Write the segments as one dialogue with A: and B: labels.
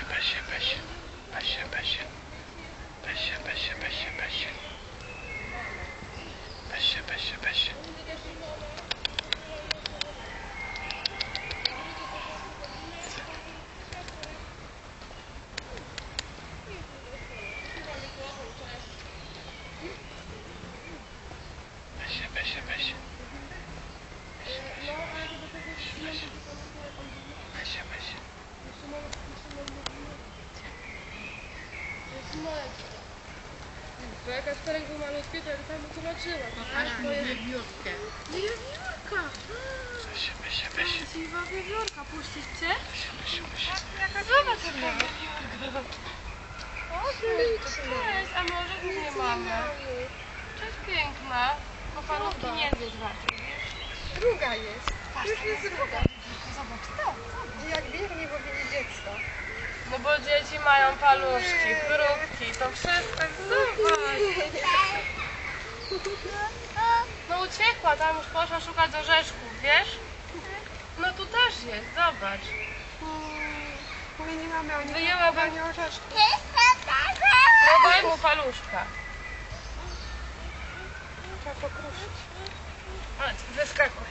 A: Basia, Basia. Basia, Basia. Basia, Basia, Basia, Basia. Basia, Basia, Basia. Basia, Basia, Basia. Basia, Basia.
B: Bo jak Kasperek był malutki, to ja tam mu tłumaczyła.
C: To jest wiewiórkę.
B: Wiewiórka!
A: Basia, Basia, Basia.
B: Siwa wiewiórka, puścić cię?
A: Basia, Basia, Basia.
B: Zobacz jaka wiewiórka. O, cześć, a może nie mamy? Cześć piękna. Bo parówki nie zjedz bardziej, wiesz?
C: Druga jest. Już jest druga.
B: Zobacz, to.
C: I jak biegnie, bo widzi dziecko.
B: No bo dzieci mają paluszki, próbki, to wszystko. Zobacz. No uciekła, tam już poszła szukać orzeszków, wiesz? No tu też jest, zobacz.
C: Mówię, nie mamy, oni
B: Wyjęłabym.
C: nie orzeszki.
B: No daj mu paluszka.
C: Trzeba pokruszyć.
B: Chodź, wyskakuj.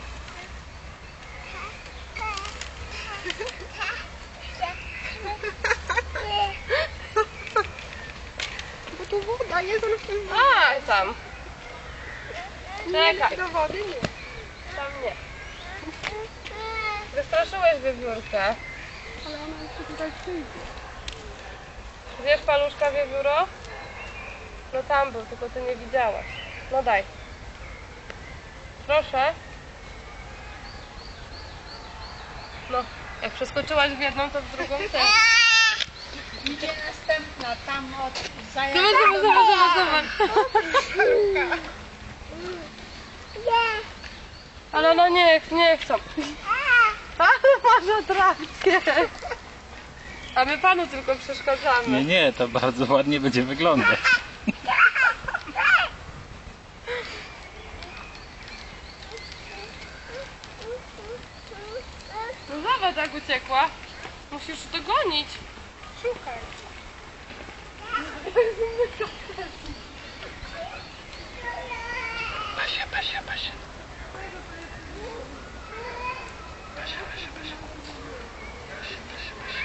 C: Bo tu woda jest, on w tym
B: A, tam. Czekaj,
C: do wody nie.
B: tam nie. Wystraszyłeś wiewiórkę.
C: Ale ona jeszcze tutaj przyjdzie.
B: Wiesz paluszka wiewióro? No tam był, tylko ty nie widziałaś. No daj. Proszę. No, jak przeskoczyłaś w jedną, to w drugą też.
C: Idzie następna, tam od
B: Zobacz. Ale no nie chcą. Ale masz atrakcję. A my panu tylko przeszkadzamy.
A: Nie, to bardzo ładnie będzie wyglądać.
B: No zobacz jak uciekła. Musisz dogonić.
C: Szukaj.
A: Basia, Basia, Basia. Basia, Basia, Basia. Basia, Basia, Basia.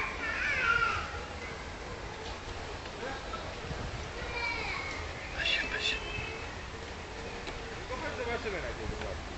A: Basia, Basia.
D: Zobaczymy najpierw.